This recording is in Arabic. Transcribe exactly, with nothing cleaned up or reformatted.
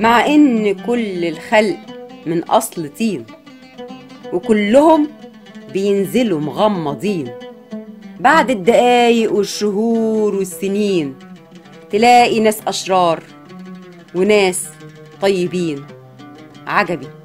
مع إن كل الخلق من أصل طين، وكلهم بينزلوا مغمضين. بعد الدقايق والشهور والسنين تلاقي ناس أشرار وناس طيبين. عجبي